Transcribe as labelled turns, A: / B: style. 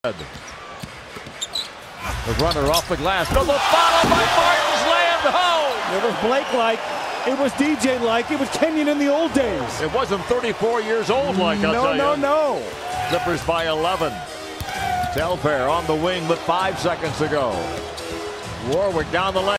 A: The runner off the glass. Goes a follow by Martin, slammed home.
B: It was Blake-like. It was DJ-like. It was Kenyon in the old days.
A: It wasn't 34 years old like, I'll tell you.
B: No.
A: Clippers by 11. Telfair on the wing with 5 seconds to go. Warwick down the lane.